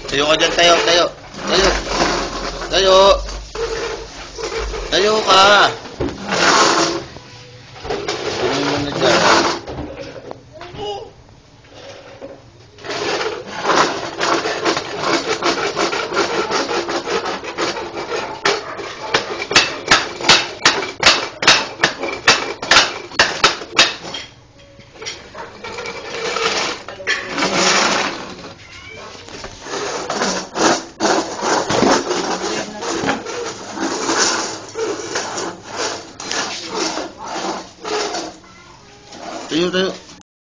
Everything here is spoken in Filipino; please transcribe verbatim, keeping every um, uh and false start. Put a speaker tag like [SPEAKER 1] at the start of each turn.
[SPEAKER 1] Tayo ka dyan, tayo, tayo. Tayo. Tayo. Tayo ka. Ano mo na dyan? Tayo, tayo.